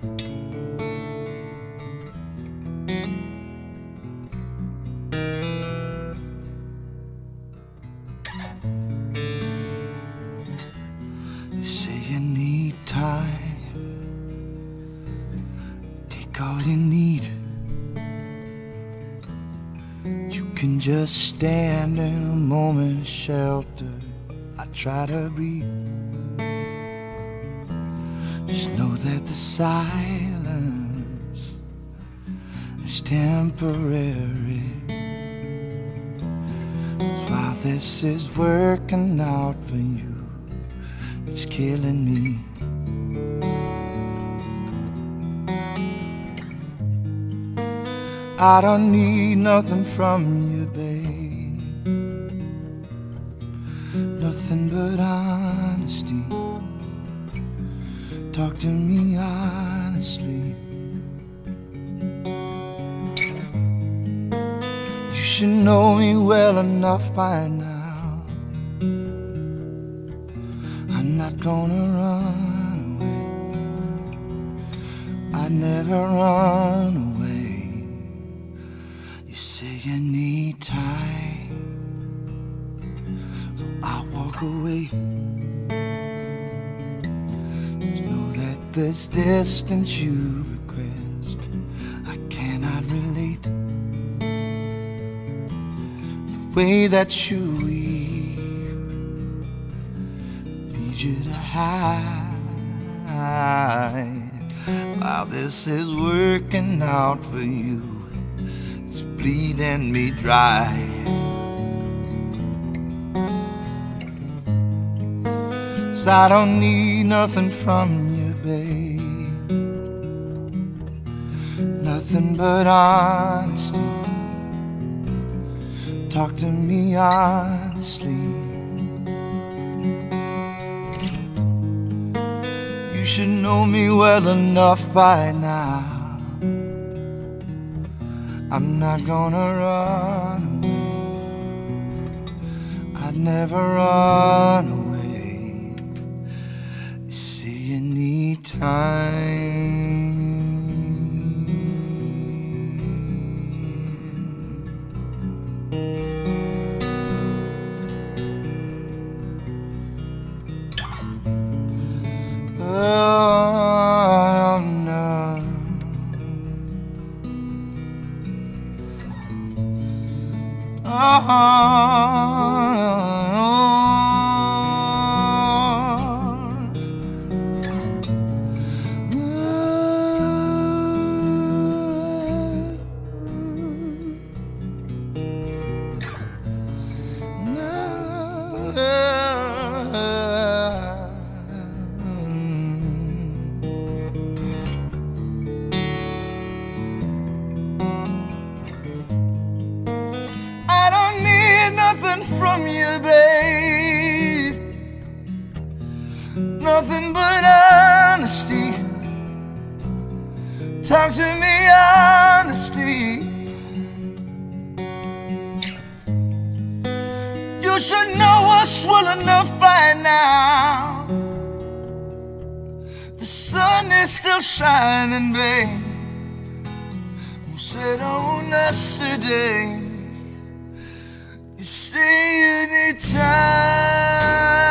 You say you need time, take all you need. You can just stand in a moment's shelter. I try to breathe. Just know that the silence is temporary. While this is working out for you, it's killing me. I don't need nothing from you, babe. Nothing but honesty. Talk to me honestly. You should know me well enough by now. I'm not gonna run away. I'd never run away. You say you need time, so I walk away. Just know that this distance you request, I cannot relate. The way that you weep leads you to hide. While this is working out for you, it's bleeding me dry. 'Cause I don't need nothing from you, babe. Nothing but honesty. Talk to me honestly. You should know me well enough by now. I'm not gonna run away. I'd never run away. You say you need time. Oh, no. Nothing from you, babe. Nothing but honesty. Talk to me honestly. You should know us well enough by now. The sun is still shining, babe. Who said on us today? You say you need time.